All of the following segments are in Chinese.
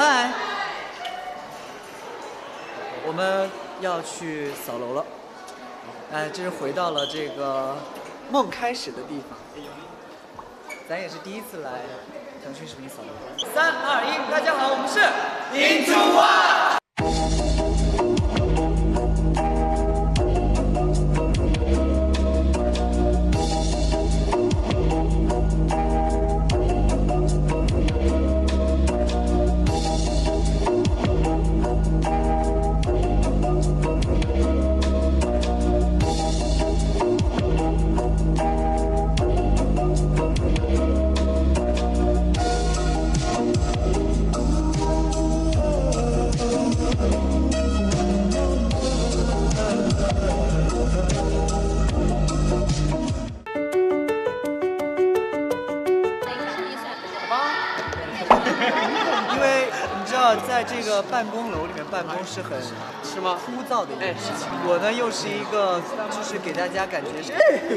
嗨，我们要去扫楼了。这是回到了这个梦开始的地方。咱也是第一次来腾讯视频扫楼。3、2、1，大家好，我们是Into One。因为你知道，在这个办公楼里面办公是很枯燥的一件事情。我呢又是一个，就是给大家感觉是，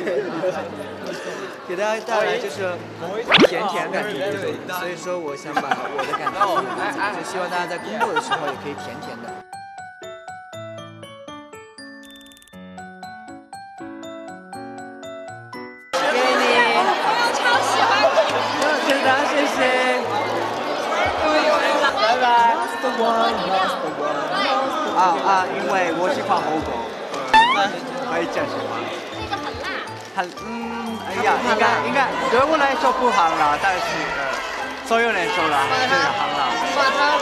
给大家带来就是甜甜感觉的，所以说我想把我的感觉，就希望大家在工作的时候也可以甜甜的。给你，我超喜欢你，真的谢谢。拜拜。因为我喜欢火锅，可以讲什么？ 那个很辣。 哎呀，应该对我来说不很辣，但是所有人说了还是很辣。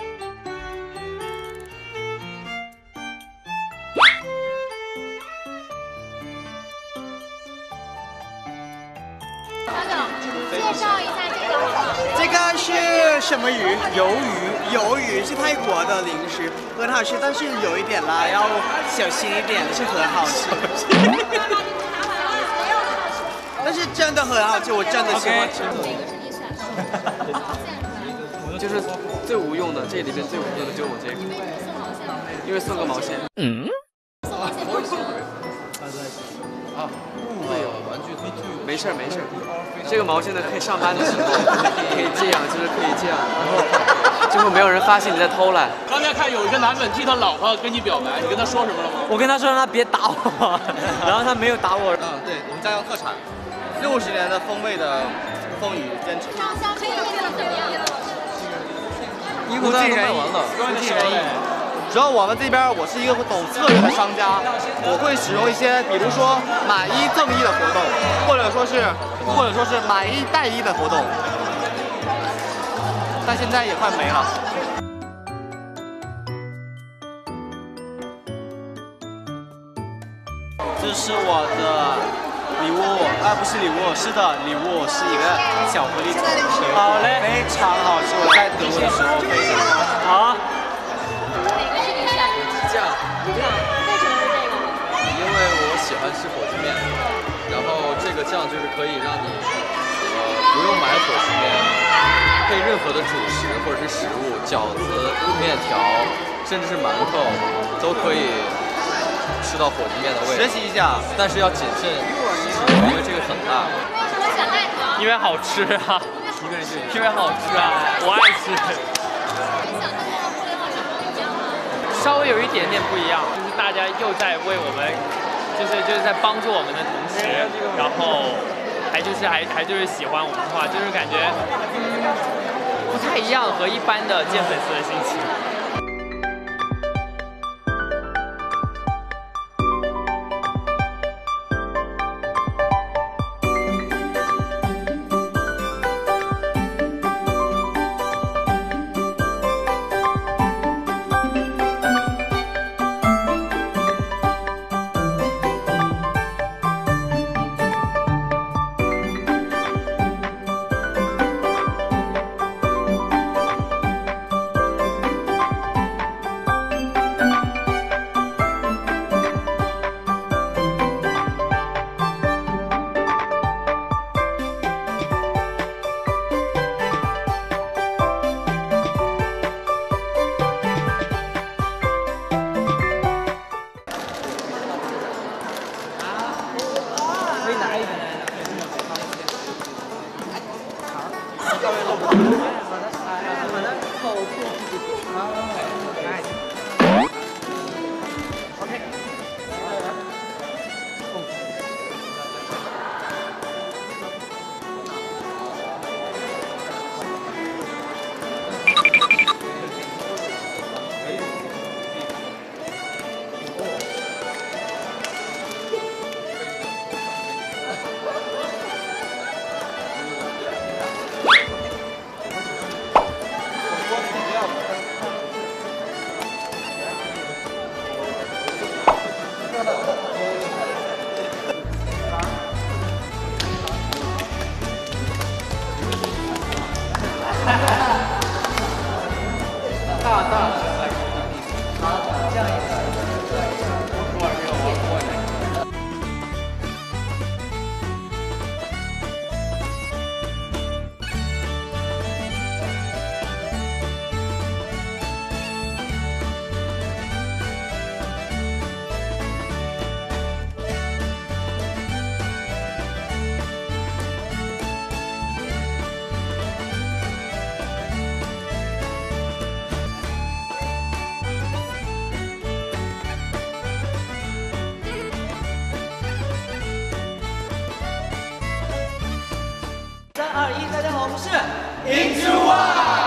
介绍一下这个好不好？ 这个是什么鱼？鱿鱼是泰国的零食，很好吃，但是有一点辣，要小心一点，是很好吃。但是真的很好吃，我真的喜欢吃。 就是最无用的，这里面最无用的就是我这个，因为送个毛线。对哦，玩具没事，这个毛线呢可以上班的时候可以这样，就是可以这样，然后就会没有人发现你在偷懒。 刚才看有一个男粉替他老婆跟你表白，你跟他说什么了吗？ 我跟他说让他别打我，然后他没有打我。 对，我们家乡特产，60年的风味的风雨坚持。 上香这个味道怎么样？ 不尽人意，不尽人意。只要我们这边，我是一个懂策略的商家，我会使用一些，比如说买1赠1的活动，或者说是买1带1的活动，但现在也快没了。这是我的礼物，不是礼物，是的，礼物是一个巧克力桶，好嘞，非常好吃，我在德国的时候非常好。 因为我喜欢吃火鸡面，然后这个酱就是可以让你不用买火鸡面，配任何的主食或者是食物，饺子、面条，甚至是馒头都可以吃到火鸡面的味道。 学习一下， 但是要谨慎吃，因为这个很辣。 为什么选辣条？ 因为好吃啊，因为好吃啊，我爱吃。稍微有一点点不一样，就是大家又在为我们，就是在帮助我们的同时，然后还就是喜欢我们的话，就是感觉不太一样，和一般的见粉丝的心情。 好的。 好酷！啊，哎。OK。3、2、1，大家好，我们是 Into One。